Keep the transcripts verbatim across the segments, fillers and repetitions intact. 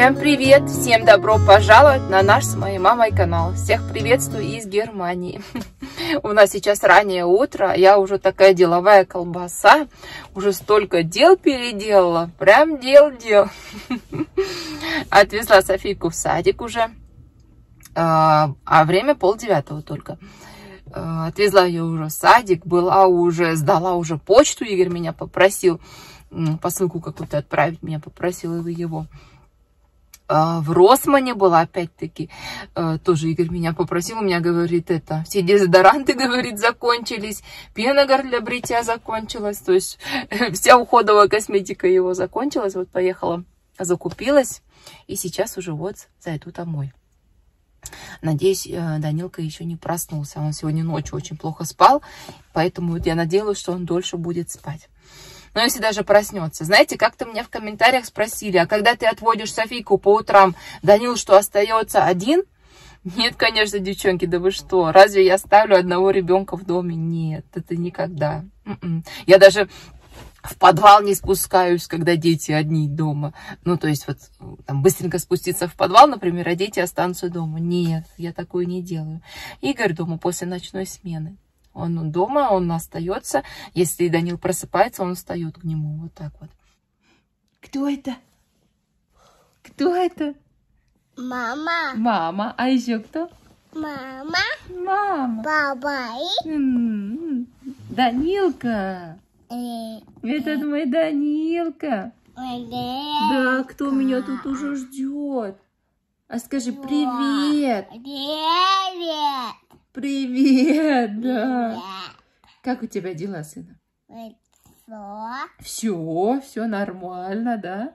Всем привет! Всем добро пожаловать на наш с моей мамой канал. Всех приветствую из Германии. У нас сейчас раннее утро, я уже такая деловая колбаса, уже столько дел переделала, прям дел-дел. Отвезла Софийку в садик уже, а время полдевятого только. Отвезла ее уже в садик, была уже, сдала уже почту, Игорь меня попросил, посылку какую-то отправить, меня попросил его. В Росмане была опять-таки, тоже Игорь меня попросил, у меня, говорит, это, все дезодоранты, говорит, закончились, пена, говорит, для бритья закончилась, то есть вся уходовая косметика его закончилась, вот поехала, закупилась, и сейчас уже вот зайду домой. Надеюсь, Данилка еще не проснулся, он сегодня ночью очень плохо спал, поэтому вот я надеялась, что он дольше будет спать. Но если даже проснется. Знаете, как-то меня в комментариях спросили, а когда ты отводишь Софийку по утрам, Данил что, остается один? Нет, конечно, девчонки, да вы что? Разве я оставлю одного ребенка в доме? Нет, это никогда. Я даже в подвал не спускаюсь, когда дети одни дома. Ну, то есть вот там быстренько спуститься в подвал, например, а дети останутся дома. Нет, я такое не делаю. Игорь дома после ночной смены. Он дома, он остается. Если Данил просыпается, он встает к нему. Вот так вот. Кто это? Кто это? Мама. Мама. А еще кто? Мама. Мама. Папа. М-м-м. Данилка. Э, Это мой Данилка. Да, кто меня тут уже ждет? А скажи привет. Привет. Привет, да. Как у тебя дела, сына? Что? Все, все нормально, да?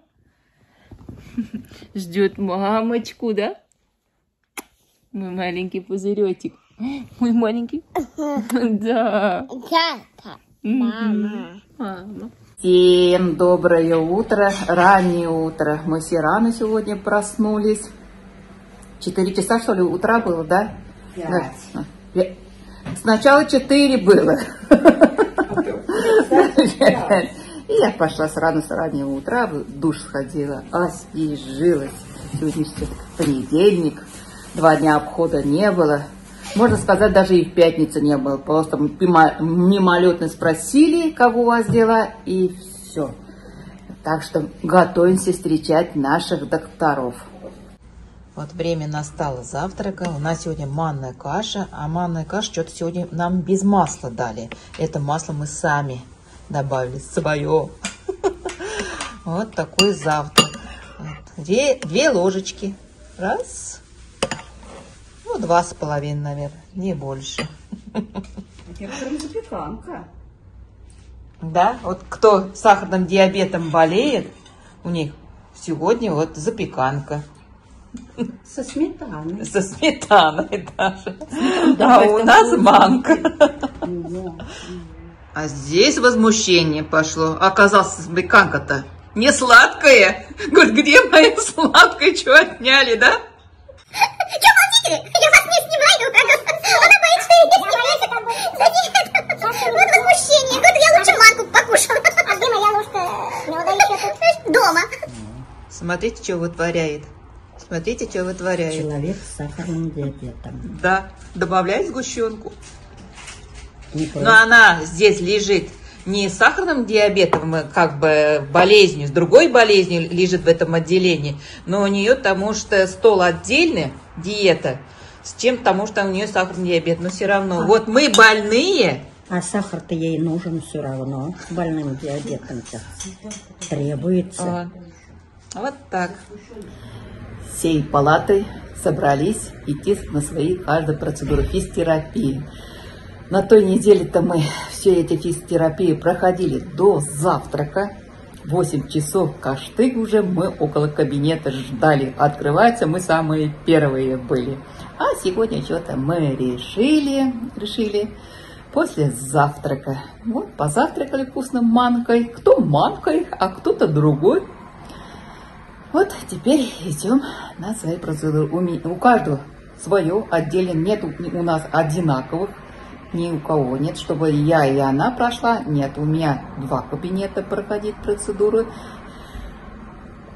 Ждет мамочку, да? Мой маленький пузыречек. Мой маленький. Да. Мама. Мама. Всем доброе утро, раннее утро. Мы все рано сегодня проснулись. Четыре часа, что ли, утра было, да? Да. Сначала четыре было. И я пошла с рано, с раннего утра, в душ сходила, освежилась. Сегодня понедельник, два дня обхода не было. Можно сказать, даже и в пятницу не было. Просто мимолетно спросили, кого у вас дела, и все. Так что готовимся встречать наших докторов. Вот время настало завтрака. У нас сегодня манная каша. А манная каша что-то сегодня нам без масла дали. Это масло мы сами добавили свое. Вот такой завтрак. Две, две ложечки. Раз. Ну, два с половиной, наверное. Не больше. Это прям запеканка. Да, вот кто сахарным диабетом болеет, у них сегодня вот запеканка. Со сметаной. Со сметаной даже. Да, а у нас манка. А здесь возмущение пошло. Оказалось, запеканка-то не сладкая. Говорит, где моя сладкая? Что отняли, да? Что молчите? Я вас не снимаю. Она боится, что я снимаю. Вот возмущение. Вот я лучше манку покушала. А где моя ложка? Не удается тут. Дома. Смотрите, что вытворяет. Смотрите, что вытворяет. Человек с сахарным диабетом. Да, добавляй сгущенку. Не Но она здесь лежит не с сахарным диабетом, как бы болезнью, с другой болезнью лежит в этом отделении, но у нее потому что стол отдельный, диета, с чем потому что у нее сахарный диабет, но все равно. А. Вот мы больные. А сахар-то ей нужен все равно, больным диабетом-то требуется. А. Вот так. Всей палатой собрались идти на свои каждую процедуру физиотерапии. На той неделе-то мы все эти физиотерапии проходили до завтрака. восемь часов каштык уже мы около кабинета ждали. Открывается, мы самые первые были. А сегодня что-то мы решили, решили после завтрака. Вот позавтракали вкусно манкой. Кто манкой, а кто-то другой. Вот теперь идем на свои процедуры. У каждого свое отдельно. Нет у нас одинаковых. Ни у кого нет, чтобы я и она прошла. Нет, у меня два кабинета проходить процедуры.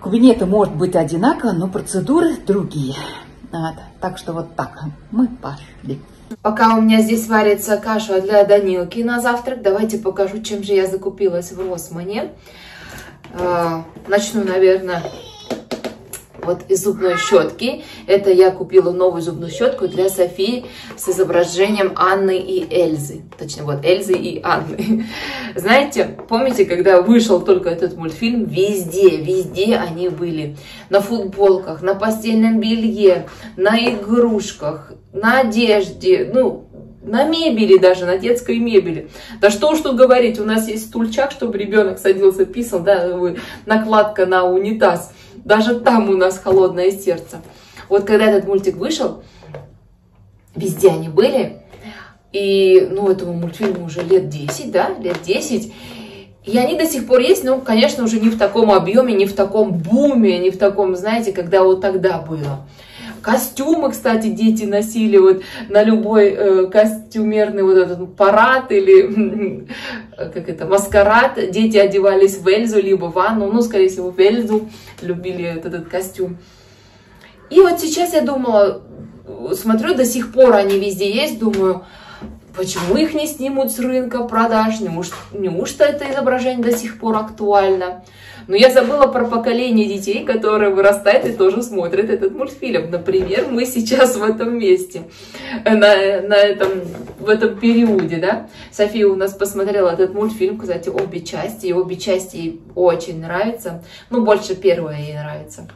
Кабинеты может быть одинаково, но процедуры другие. Вот. Так что вот так мы пошли. Пока у меня здесь варится каша для Данилки на завтрак, давайте покажу, чем же я закупилась в Росмане. Начну, наверное, вот из зубной щетки. Это я купила новую зубную щетку для Софии с изображением Анны и Эльзы. Точнее, вот Эльзы и Анны. Знаете, помните, когда вышел только этот мультфильм, везде, везде они были. На футболках, на постельном белье, на игрушках, на одежде, ну, на мебели даже, на детской мебели. Да что уж тут говорить, у нас есть стульчак, чтобы ребенок садился, писал, да, накладка на унитаз. Даже там у нас холодное сердце. Вот когда этот мультик вышел, везде они были. И, ну, этому мультфильму уже лет десять, да, лет десять. И они до сих пор есть, но, конечно, уже не в таком объеме, не в таком буме, не в таком, знаете, когда вот тогда было. Костюмы, кстати, дети носили вот на любой э, костюмерный вот этот парад или как это, маскарад. Дети одевались в Эльзу, либо в Анну, ну, скорее всего, в Эльзу, любили этот, этот костюм. И вот сейчас я думала, смотрю, до сих пор они везде есть, думаю, почему их не снимут с рынка продаж, неужто, неужто это изображение до сих пор актуально? Но я забыла про поколение детей, которые вырастают и тоже смотрят этот мультфильм. Например, мы сейчас в этом месте, на, на этом, в этом периоде, да. София у нас посмотрела этот мультфильм, кстати, обе части, и обе части ей очень нравятся. Ну, больше первая ей нравится.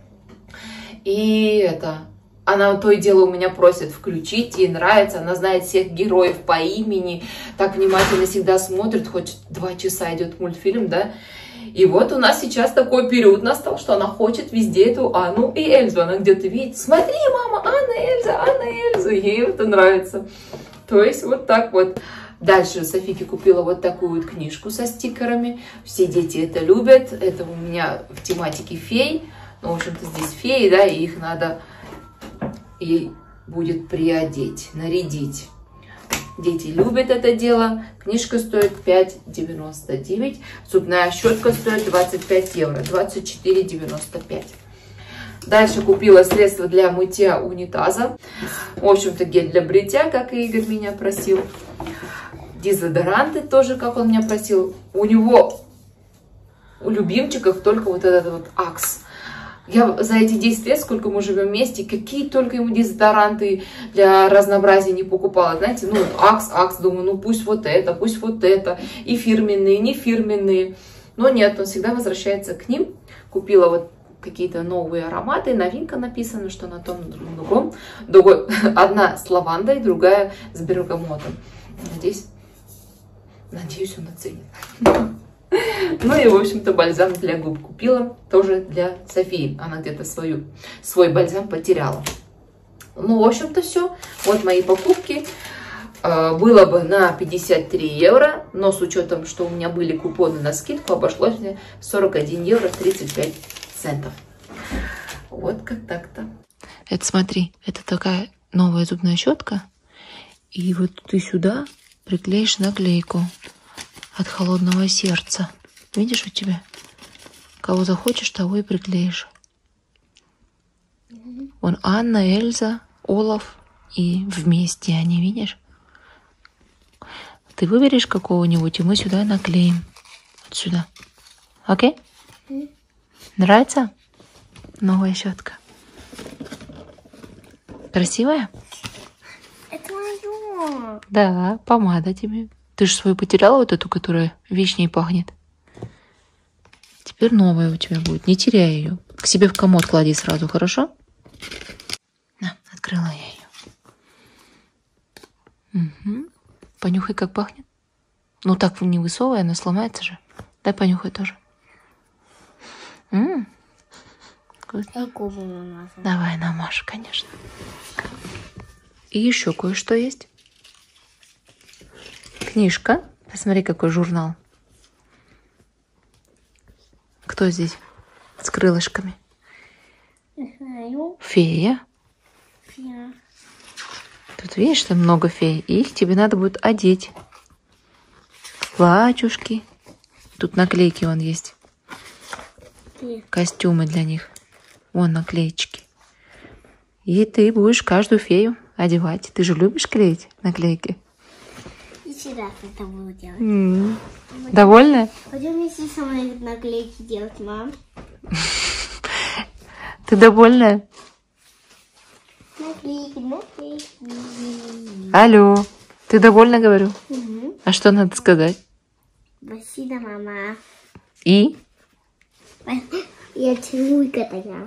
И это... Она то и дело у меня просит включить, ей нравится, она знает всех героев по имени, так внимательно всегда смотрит, хоть два часа идет мультфильм, да. И вот у нас сейчас такой период настал, что она хочет везде эту Анну и Эльзу. Она где-то видит, смотри, мама, Анна, Эльза, Анна, Эльза. Ей это нравится. То есть вот так вот. Дальше Софийке купила вот такую вот книжку со стикерами. Все дети это любят. Это у меня в тематике фей. Ну, в общем-то, здесь феи, да, и их надо ей будет приодеть, нарядить. Дети любят это дело. Книжка стоит пять девяносто девять. Зубная щетка стоит двадцать пять евро. двадцать четыре девяносто пять. Дальше купила средство для мытья унитаза. В общем-то, гель для бритья, как и Игорь меня просил. Дезодоранты тоже, как он меня просил. У него, у любимчиков, только вот этот вот Акс. Я за эти десять лет, сколько мы живем вместе, какие только ему дезодоранты для разнообразия не покупала. Знаете, ну, Акс, Акс, думаю, ну пусть вот это, пусть вот это. И фирменные, и не фирменные. Но нет, он всегда возвращается к ним. Купила вот какие-то новые ароматы. Новинка написана, что на том, на другом. Другой, одна с лавандой, другая с бергамотом. Надеюсь, надеюсь, он оценит. Ну и, в общем-то, бальзам для губ купила, тоже для Софии. Она где-то свою, свой бальзам потеряла. Ну, в общем-то, все. Вот мои покупки. Было бы на пятьдесят три евро, но с учетом, что у меня были купоны на скидку, обошлось мне сорок один евро тридцать пять центов. Вот как так-то. Это смотри, это такая новая зубная щетка. И вот ты сюда приклеишь наклейку от холодного сердца. Видишь у тебя? Кого захочешь, того и приклеишь. Вон Анна, Эльза, Олаф и вместе они, видишь? Ты выберешь какого-нибудь, и мы сюда наклеим. Вот сюда. Окей? Нравится? Новая щетка. Красивая? Это мое. Да, помада тебе. Ты же свою потеряла, вот эту, которая вишней пахнет. Теперь новая у тебя будет. Не теряй ее. К себе в комод клади сразу, хорошо? На, открыла я ее. Угу. Понюхай, как пахнет. Ну так не высовывай, она сломается же. Дай понюхай тоже. М-м. Я губы намазала. Давай, намажь, конечно. И еще кое-что есть. Книжка. Посмотри, какой журнал. Кто здесь? С крылышками. Не знаю. Фея. Фея. Тут видишь, там много фей. И их тебе надо будет одеть. Платьюшки. Тут наклейки вон есть. костюмы для них. Вон наклеечки. И ты будешь каждую фею одевать. Ты же любишь клеить наклейки? И всегда это буду делать. Mm. Довольная? Пойдем вместе со мной наклейки делать, мам. Ты довольная? Наклейки, наклейки. Алло, ты довольна, говорю? Угу. А что надо сказать? Спасибо, мама. И? Я целую кота.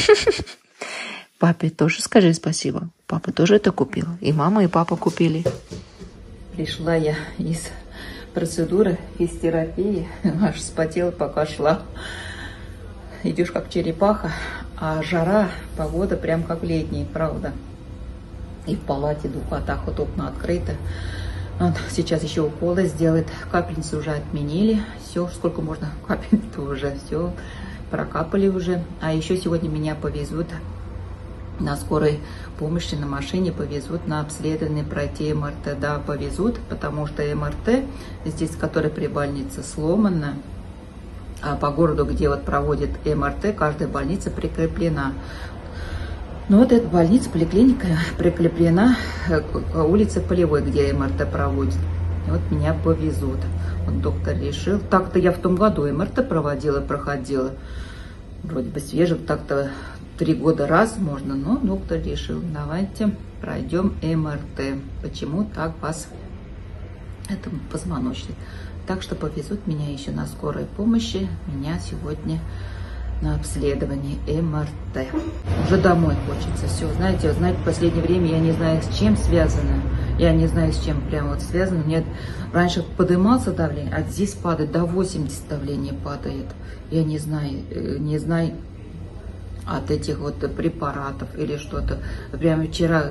Папе тоже скажи спасибо. Папа тоже это купил. И мама, и папа купили. Пришла я из процедуры физиотерапии. Аж вспотела, пока шла. Идешь как черепаха, а жара, погода прям как летняя, правда. И в палате духота, хоть окна открыты. Вот, сейчас еще уколы сделают. Капельницы уже отменили. Все, сколько можно капельниц уже, все, прокапали уже. А еще сегодня меня повезут на скорой помощи, на машине повезут на обследование, пройти эм эр тэ. Да, повезут, потому что эм эр тэ, здесь, которая при больнице, сломана. А по городу, где вот проводит эм эр тэ, каждая больница прикреплена. Ну вот эта больница, поликлиника прикреплена к улице Полевой, где эм эр тэ проводит. И вот меня повезут. Вот доктор решил. Так-то я в том году эм эр тэ проводила, проходила. Вроде бы свежим, так-то три года раз можно, но доктор решил, давайте пройдем эм эр тэ. Почему так вас, это позвоночник. Так что повезут меня еще на скорой помощи. Меня сегодня на обследование эм эр тэ. Уже домой хочется. Все, знаете, знаете, в последнее время я не знаю, с чем связано. Я не знаю, с чем прям вот связано. Мне раньше поднимался давление, а здесь падает, до восьмидесяти давление падает. Я не знаю, не знаю от этих вот препаратов или что-то. Прямо вчера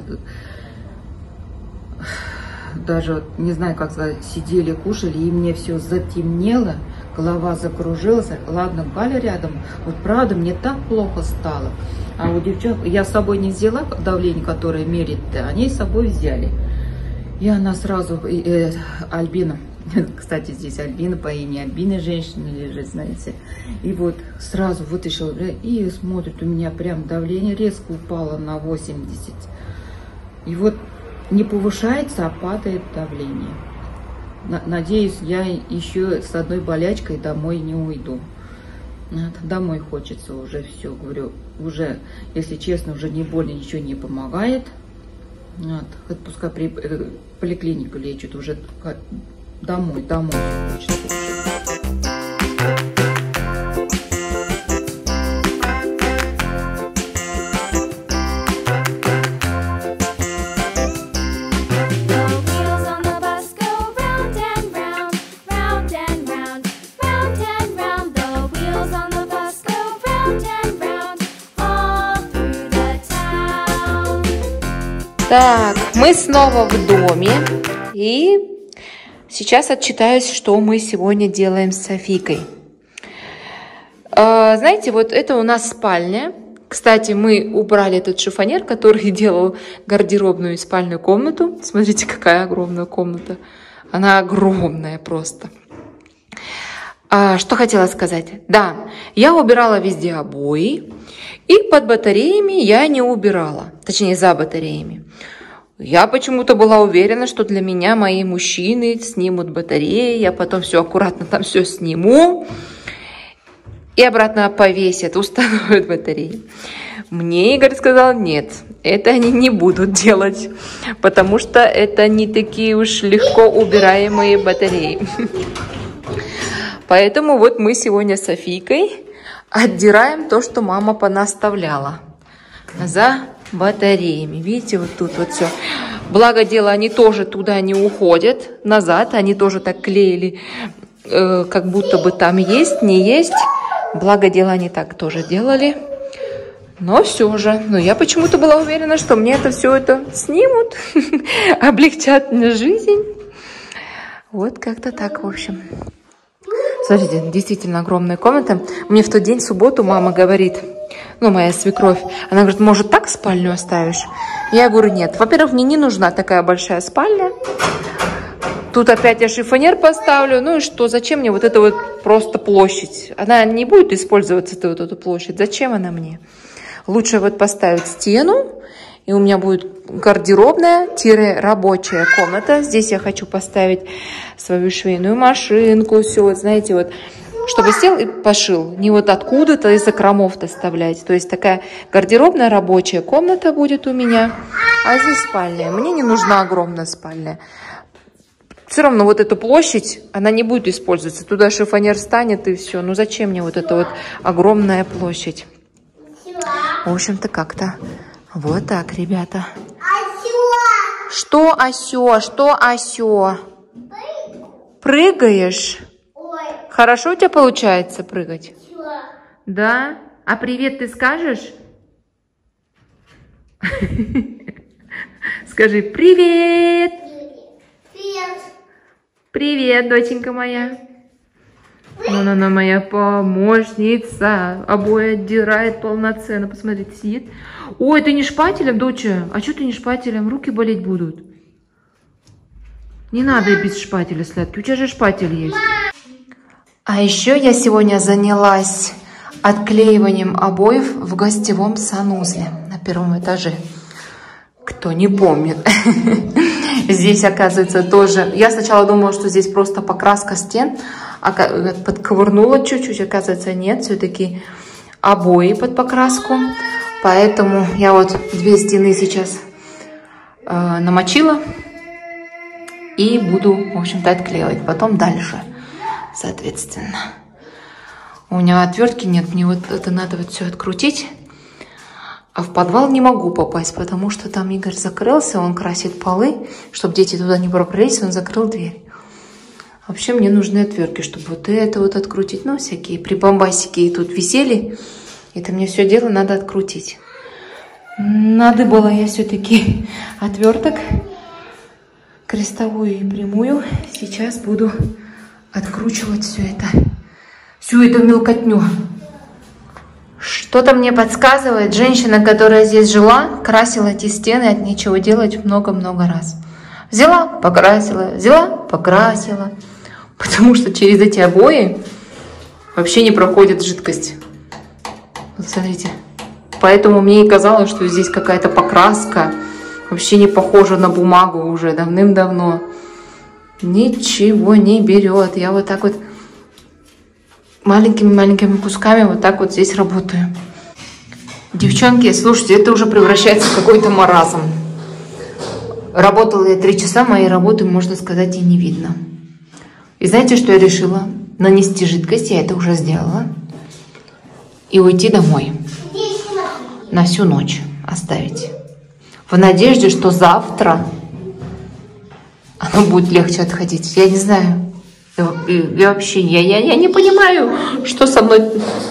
даже, не знаю, как сказать, сидели, кушали, и мне все затемнело, голова закружилась. Ладно, Галя рядом, вот правда, мне так плохо стало. А у девчонок, я с собой не взяла давление, которое мерит-то, они с собой взяли. И она сразу, э, Альбина, кстати, здесь Альбина по имени Альбина, женщина лежит, знаете. И вот сразу вытащила, и смотрит, у меня прям давление резко упало на восемьдесят. И вот не повышается, а падает давление. Надеюсь, я еще с одной болячкой домой не уйду. Домой хочется уже, все, говорю, уже, если честно, уже не больно, ничего не помогает. Вот, хоть пускай при э, поликлинику лечат, уже домой, домой хочется. Так, мы снова в доме, и сейчас отчитаюсь, что мы сегодня делаем с Софикой. А, знаете, вот это у нас спальня. Кстати, мы убрали этот шифонер, который делал гардеробную и спальную комнату. Смотрите, какая огромная комната. Она огромная просто. А, что хотела сказать? Да, я убирала везде обои. И под батареями я не убирала, точнее за батареями. Я почему-то была уверена, что для меня мои мужчины снимут батареи, я потом все аккуратно там все сниму и обратно повесят, установят батареи. Мне Игорь сказал, нет, это они не будут делать, потому что это не такие уж легко убираемые батареи. Поэтому вот мы сегодня с Софийкой отдираем то, что мама понаставляла за батареями. Видите, вот тут вот все. Благо дело, они тоже туда не уходят назад. Они тоже так клеили, э, как будто бы там есть, не есть. Благо дело, они так тоже делали. Но все же, но я почему-то была уверена, что мне это все это снимут, облегчат мне жизнь. Вот как-то так, в общем. Смотрите, действительно огромная комната. Мне в тот день, в субботу, мама говорит, ну, моя свекровь, она говорит, может, так спальню оставишь? Я говорю, нет. Во-первых, мне не нужна такая большая спальня. Тут опять я шифонер поставлю. Ну и что? Зачем мне вот эта вот просто площадь? Она не будет использоваться, эта вот эту площадь. Зачем она мне? Лучше вот поставить стену. И у меня будет гардеробная-рабочая комната. Здесь я хочу поставить свою швейную машинку. Все, вот знаете, вот, чтобы сел и пошил. Не вот откуда-то из закромов доставлять. То есть такая гардеробная рабочая комната будет у меня. А здесь спальня. Мне не нужна огромная спальня. Все равно вот эту площадь, она не будет использоваться. Туда шифонер станет и все. Ну зачем мне вот эта вот огромная площадь? В общем-то как-то вот так, ребята. Что осё? Что осё? Прыгаешь? Хорошо у тебя получается прыгать? Да? А привет ты скажешь? Скажи привет! Привет! Привет, доченька моя. Вон она моя помощница. Обои отдирает полноценно. Посмотрите, сидит. Ой, ты не шпателем, доча? А что ты не шпателем? Руки болеть будут. Не надо без шпателя, сладкий. У тебя же шпатель есть. А еще я сегодня занялась отклеиванием обоев в гостевом санузле на первом этаже. Кто не помнит. Здесь, оказывается, тоже... Я сначала думала, что здесь просто покраска стен. Подковырнула чуть-чуть. Оказывается, нет. Все-таки обои под покраску. Поэтому я вот две стены сейчас э, намочила. И буду, в общем-то, отклеивать. Потом дальше, соответственно. У меня отвертки нет. Мне вот это надо вот все открутить. А в подвал не могу попасть, потому что там Игорь закрылся, он красит полы, чтобы дети туда не пробрались, он закрыл дверь. Вообще мне нужны отвертки, чтобы вот это вот открутить. Ну, всякие прибамбасики тут висели. Это мне все дело надо открутить. Надыбала я все-таки отверток, крестовую и прямую. Сейчас буду откручивать все это, всю эту мелкотню. Что-то мне подсказывает, женщина, которая здесь жила, красила эти стены от нечего делать много-много раз. Взяла, покрасила, взяла, покрасила. Потому что через эти обои вообще не проходит жидкость. Вот смотрите. Поэтому мне и казалось, что здесь какая-то покраска. Вообще не похожа на бумагу уже давным-давно. Ничего не берет. Я вот так вот маленькими-маленькими кусками вот так вот здесь работаю. Девчонки, слушайте, это уже превращается в какой-то маразм. Работала я три часа, моей работы, можно сказать, и не видно. И знаете, что я решила? Нанести жидкость, я это уже сделала. И уйти домой. На всю ночь оставить. В надежде, что завтра оно будет легче отходить. Я не знаю. Я, я вообще, я, я, я не понимаю, что со мной,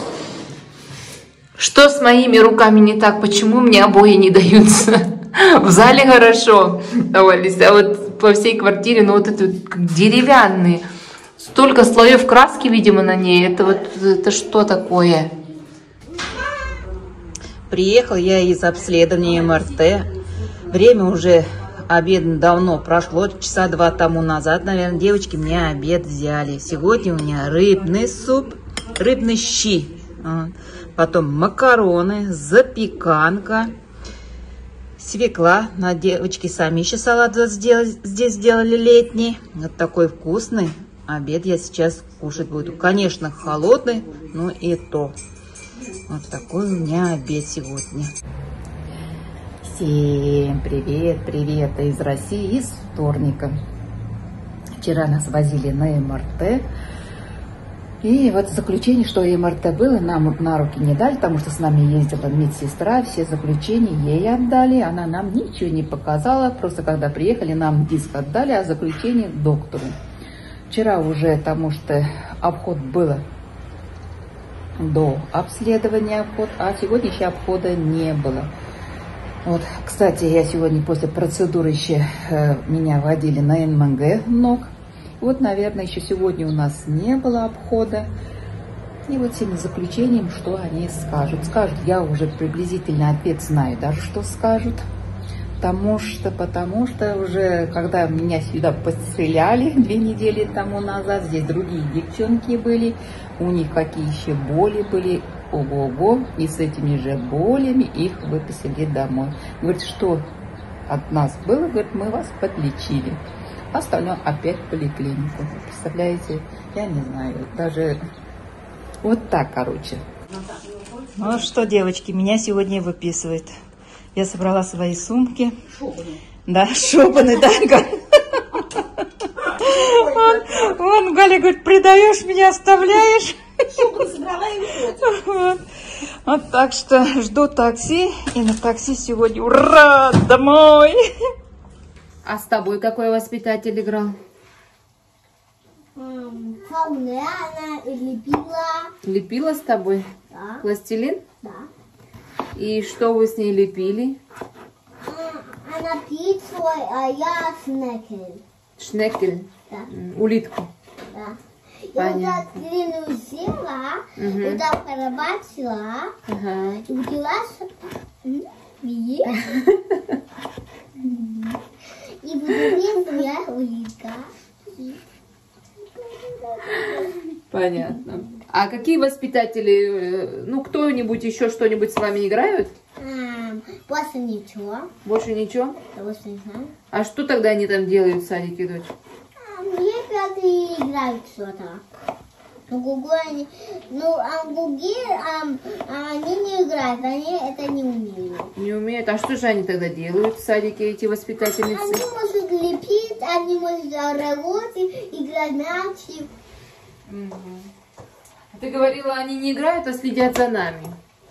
что с моими руками не так, почему мне обои не даются. В зале хорошо давались, а вот по всей квартире, ну вот это как деревянные. Столько слоев краски, видимо, на ней. Это вот, это что такое? Приехал я из обследования эм эр тэ. Время уже... Обед давно прошло, часа два тому назад, наверное, девочки мне обед взяли. Сегодня у меня рыбный суп, рыбные щи, потом макароны, запеканка, свекла. На девочки сами еще салат здесь сделали летний. Вот такой вкусный обед я сейчас кушать буду. Конечно, холодный, но и то. Вот такой у меня обед сегодня. Всем привет, привет из России, из вторника. Вчера нас возили на эм эр тэ. И вот заключение, что эм эр тэ было, нам на руки не дали, потому что с нами ездила медсестра, все заключения ей отдали, она нам ничего не показала, просто когда приехали, нам диск отдали, а заключение доктору. Вчера уже, потому что обход было до обследования обход, а сегодня еще обхода не было. Вот, кстати, я сегодня после процедуры еще э, меня водили на эн эм гэ ног. Вот, наверное, еще сегодня у нас не было обхода. И вот всеми заключением, что они скажут. Скажут, я уже приблизительно ответ знаю, даже что скажут. Потому что, потому что уже, когда меня сюда постреляли две недели тому назад, здесь другие девчонки были, у них какие еще боли были, ого-го, и с этими же болями их выписали домой. Говорит, что от нас было? Говорит, мы вас подлечили. Остальное опять в поликлинику. Представляете? Я не знаю, даже вот так, короче. Ну что, девочки, меня сегодня выписывает. Я собрала свои сумки. Шопаны. Да, шопаны, да. Вон, вон Галя говорит, предаешь меня, оставляешь. Шопаны собрала и вот. Вот так что жду такси. И на такси сегодня ура, домой. А с тобой какой воспитатель играл? Фауне она лепила. Лепила с тобой? Да. Пластилин? Да. И что вы с ней лепили? Она пиццу, а я снекель. Шнекель? Да. Улитку? Да. Я Понятно. вот длинную взяла, Мгм. вот так поработала, Ага. и удалась. Видишь? И буду есть я улитка. Понятно. А какие воспитатели, ну, кто-нибудь еще что-нибудь с вами играют? Ам, После ничего. Больше ничего? Больше не знаю. А что тогда они там делают в садике, дочь? Ребята играют что-то. Но другое они, ну, а другие, ам, а они не играют, они это не умеют. Не умеют. А что же они тогда делают в садике, эти воспитательницы? Они могут лепить, они могут работать, играть мяч. Мгм. А ты говорила, они не играют, а следят за нами.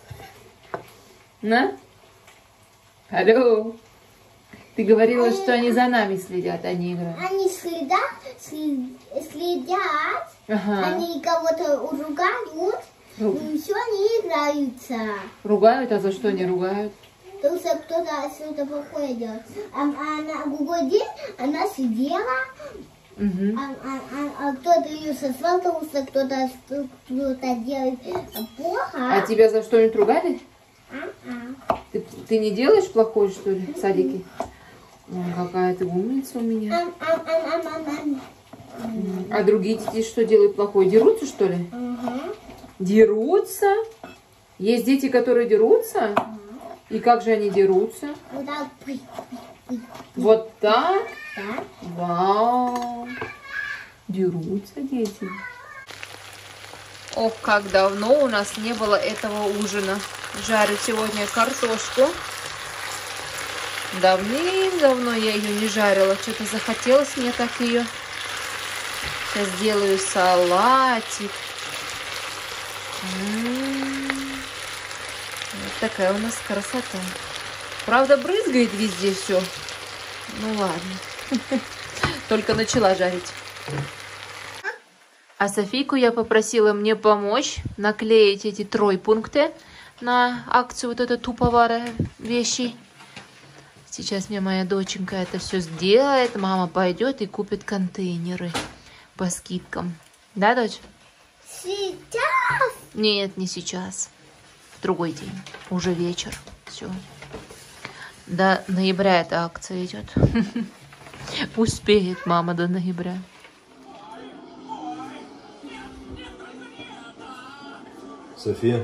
На? Алло. Ты говорила, Они- что они за нами следят, а не играют. Они следят, след- следят, Ага. они кого-то ругают, Ру- и все, они играются. Ругают, а за что не ругают? Потому что кто-то что-то плохое делает. А, а на другой день она сидела, Мгм. а, а- а- а кто-то ее созвал, потому что кто-то что- кто-то делает плохо. А тебя за что-нибудь ругали? А-а. Ты, ты не делаешь плохое, что ли, в садике? Ой, какая ты умница у меня. Ам, ам, ам, ам, ам, ам. А другие дети что делают плохое? Дерутся, что ли? Мгм. Дерутся? Есть дети, которые дерутся? И как же они дерутся? Вот так, пы, Вот так? да. Вау! Дерутся дети. Ох, как давно у нас не было этого ужина. Жарю сегодня картошку. Давным-давно я ее не жарила. Что-то захотелось мне так ее. Сейчас сделаю салатик. М-м-м. Вот такая у нас красота. Правда, брызгает везде все. Ну ладно. Только начала жарить. А Софийку я попросила мне помочь наклеить эти тройпункты на акцию вот это туповары вещи. Сейчас мне моя доченька это все сделает. Мама пойдет и купит контейнеры по скидкам. Да, дочь? Сейчас. Нет, не сейчас. В другой день. Уже вечер. Все. До ноября эта акция идет. Успеет мама до ноября. София,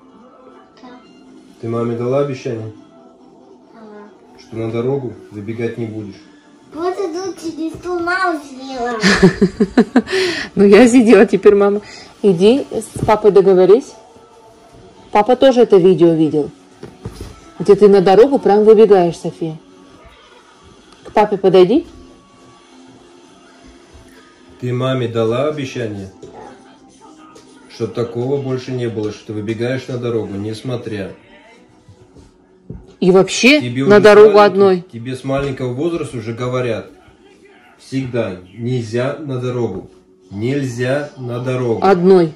ты маме дала обещание, что на дорогу забегать не будешь? Вот тут через стул мама сидела. Ну, я сидела, теперь мама. Иди с папой договорись. Папа тоже это видео видел. Где ты на дорогу прям выбегаешь, София. К папе подойди. Ты маме дала обещание, чтобы такого больше не было, что ты выбегаешь на дорогу, несмотря. И вообще Тебе на уже дорогу с маленького- одной. Тебе с маленького возраста уже говорят. Всегда нельзя на дорогу. Нельзя на дорогу. Одной.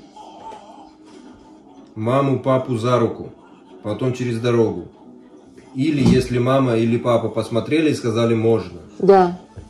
Маму, папу за руку. Потом через дорогу. Или если мама или папа посмотрели и сказали можно. Да.